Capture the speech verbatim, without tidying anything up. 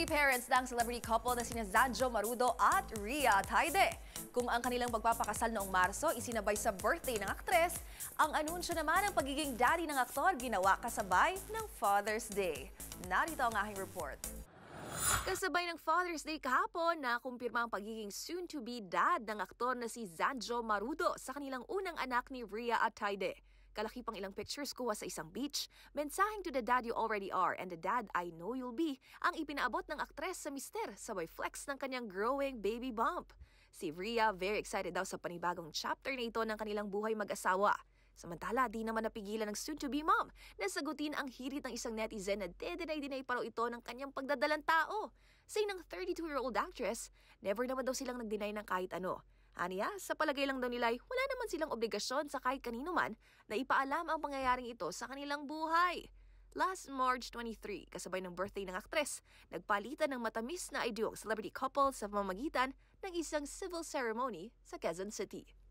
Naging parents ng celebrity couple na sina Zanjo Marudo at Rhea Taide. Kung ang kanilang magpapakasal noong Marso isinabay sa birthday ng aktres, ang anunsyo naman ng pagiging daddy ng aktor ginawa kasabay ng Father's Day. Narito ang aking report. Kasabay ng Father's Day kahapon na kumpirma ang pagiging soon-to-be dad ng aktor na si Zanjo Marudo sa kanilang unang anak ni Rhea at Taide. Kalaki pang ilang pictures kuha sa isang beach, mensaheng to the dad you already are and the dad I know you'll be ang ipinaabot ng aktres sa mister sabay flex ng kanyang growing baby bump. Si Rhea very excited daw sa panibagong chapter na ito ng kanilang buhay mag-asawa. Samantala, di naman napigilan ng soon-to-be mom na sagutin ang hirit ng isang netizen na de-deny-deny pa raw ito ng kanyang pagdadalang tao. Say ng thirty-two-year-old actress, never naman daw silang nag-deny ng kahit ano. Aniya, sa palagay lang daw nila ay wala naman silang obligasyon sa kahit kanino man na ipaalam ang pangyayaring ito sa kanilang buhay. Last March twenty-three, kasabay ng birthday ng aktres, nagpalitan ng matamis na ideong celebrity couple sa pamamagitan ng isang civil ceremony sa Quezon City.